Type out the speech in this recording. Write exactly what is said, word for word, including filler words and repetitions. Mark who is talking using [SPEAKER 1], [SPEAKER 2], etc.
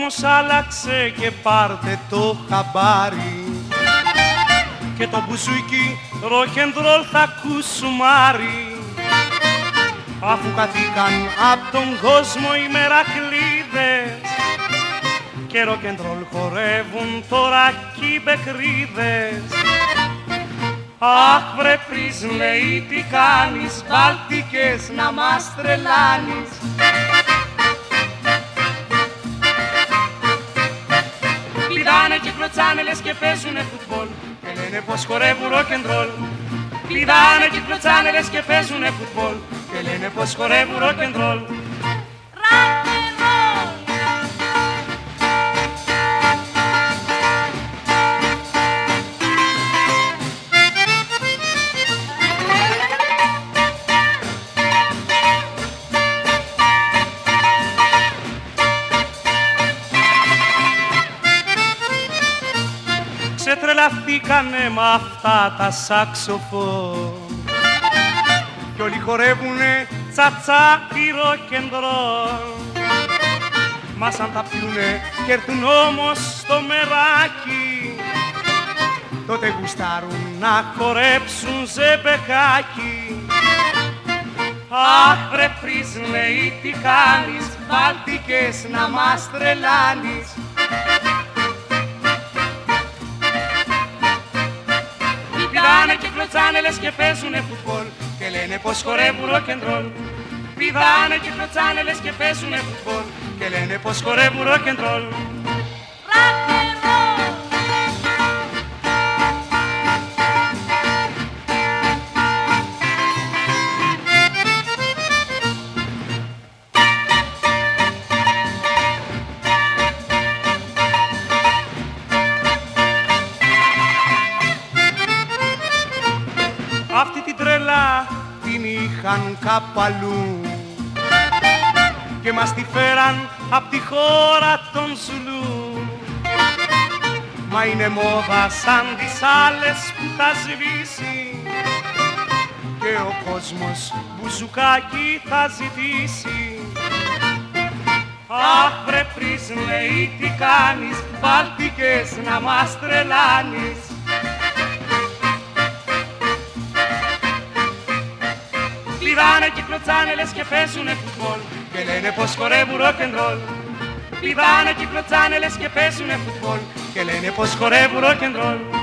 [SPEAKER 1] κόσμος άλλαξε και πάρτε το χαμπάρι, και το μπουζούκι ροκεντρόλ θα κουσουμάρει, αφού καθήκαν απ' τον κόσμο οι μερακλείδες και ροκεντρόλ χορεύουν τώρα κι οι μπεκρίδες. Αχ βρε πρίσλεϊ τι κάνεις, Μπαλτικές να μας τρελάνεις. Πηδάνε και κλωτσάνε λες και παίζουνε φουτμπολ και λένε πως χορεύουν ροκεντρόλ. Πηδάνε και κλωτσάνε λες και παίζουνε φουτμπολ και λένε πως χορεύουν ροκεντρόλ. Ξετρελαθήκανε μ' αυτά τα σαξοφόν κι όλοι χορεύουνε τσατσά ή ροκεντρόλ. Μα σαν τα πιούνε κι έρθουν όμως στο μεράκι, τότε γουστάρουν να χορέψουν ζεμπεκάκι. Αχ βρε πρίσλεϊ τι κάνεις, Μπαλτικές να μας τρελάνεις. Πηδάνε και κλωτσάνε λες και παίζουνε φουτμπολ και λένε πως χορεύουν ροκεντρόλ. Πηδάνε και κλωτσάνε λες και παίζουνε φουτμπολ και λένε πως χορεύουν ροκεντρόλ. Αυτή την τρέλα την είχαν κάπου αλλού και μας τη φέραν απ' τη χώρα των Ζουλού. Μα είναι μόδα σαν τις άλλες που θα σβήσει και ο κόσμος μπουζουκάκι θα ζητήσει. Αχ βρε πρίσλεϊ τι κάνεις, Μπαλτικές να μας τρελάνεις. Πηδάνε και κλωτσάνε λες και παίζουνε φουτμπολ και λένε πως χορεύουν ροκεντρόλ. Πηδάνε και κλωτσάνε λες και παίζουνε φουτμπολ και λένε πως χορεύουν ροκεντρόλ.